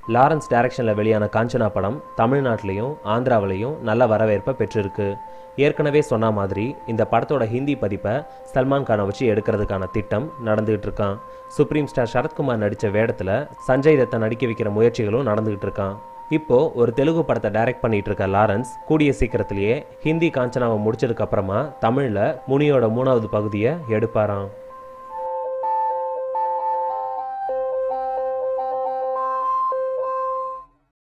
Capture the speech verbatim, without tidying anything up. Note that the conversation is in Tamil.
லாரன்ஸ் டைரக்ஷனில் வெளியான காஞ்சனா படம் தமிழ்நாட்டிலையும் ஆந்திராவிலையும் நல்ல வரவேற்பை பெற்றிருக்கு. ஏற்கனவே சொன்ன மாதிரி இந்த படத்தோட ஹிந்தி பதிப்பை சல்மான் கானை வச்சு எடுக்கிறதுக்கான திட்டம் நடந்துகிட்டு இருக்கான். சுப்ரீம் ஸ்டார் சரத்குமார் நடித்த வேடத்தில் சஞ்சய் தத்தை நடிக்க வைக்கிற முயற்சிகளும் நடந்துகிட்டு இருக்கான். இப்போ ஒரு தெலுங்கு படத்தை டைரக்ட் பண்ணிட்டு இருக்க லாரன்ஸ் கூடிய சீக்கிரத்திலேயே ஹிந்தி காஞ்சனாவை முடிச்சதுக்கு அப்புறமா தமிழில் முனியோட மூணாவது பகுதியை எடுப்பாராம்.